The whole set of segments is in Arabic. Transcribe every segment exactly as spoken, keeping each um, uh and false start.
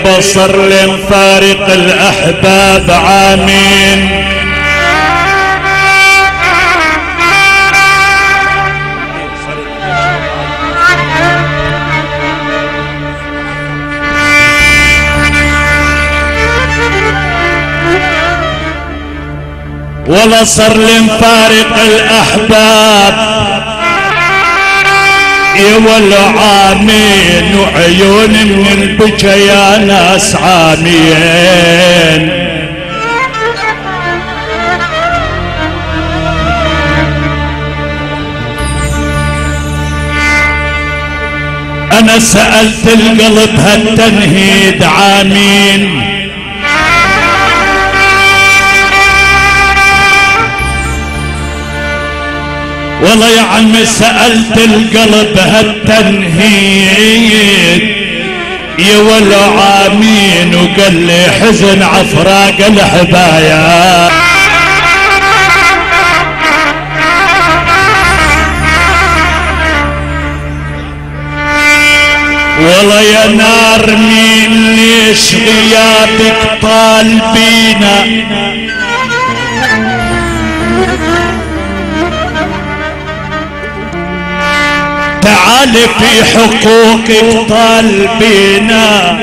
البصر لنفارق الأحباب عامين. والله صر لنفارق الأحباب يولوا عامين وعيون من البكا يا ناس عامين. أنا سألت القلب هالتنهيد عامين، والله يا عمي سألت القلب هالتنهيد يولى عامين، وقال لي حزن عفراق الحبايا. والله يا نار مين ليش غيابك طالبينا، تعالي في حقوقك طالبينا.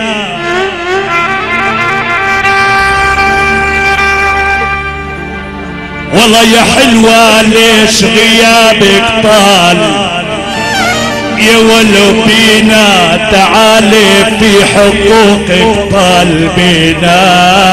والله يا حلوة ليش غيابك طال يولوا بينا، تعالي في حقوقك طالبينا.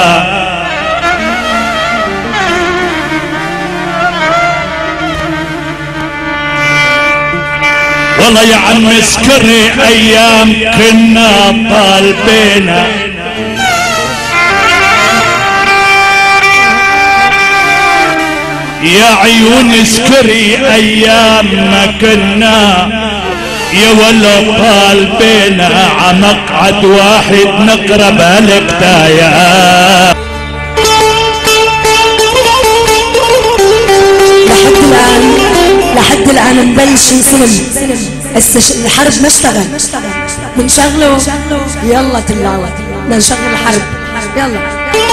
والله يا عم اسكري ايام كنا طالبينا، يا عيون اسكري ايام ما كنا يا ولا طالبينا، عمقعد واحد نقرا بالبداية. لحد الان لحد الان نبلش نسلم، هسه الحرب ما اشتغل، بنشغله يلا تلاوة بدنا نشغل الحرب يلا.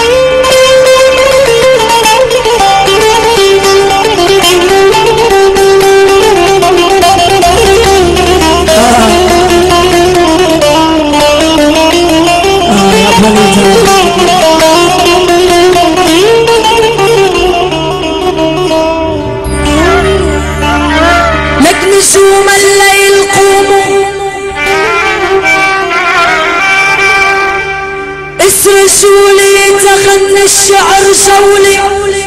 لك نجوم الليل قوموا اسرشوا لي تغني الشعر جولي،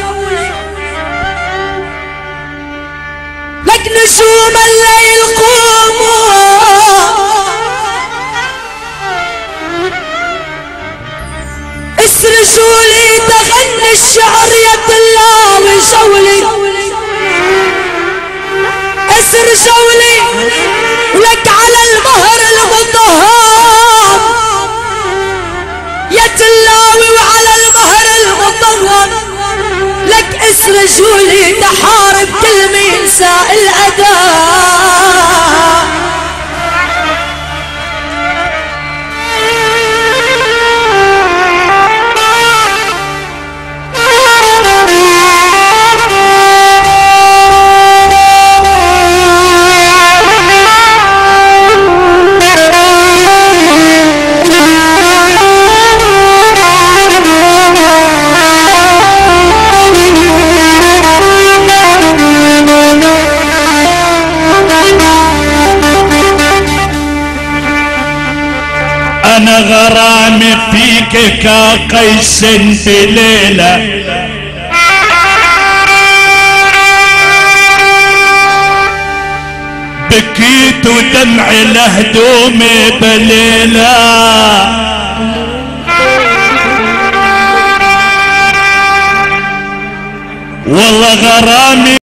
لك نجوم الليل قوموا اسرشوا لي تغني الشعر يا تلاوي جولي، اسر جولي ولك على المهر المطهر يا تلاوي، وعلى المهر المطهر لك اسر جولي تحارب كل مين سائل أداء. أنا غرامي فيك كقيس بليلة، بكيت ودمعي لهدومي بليلة. والله غرامي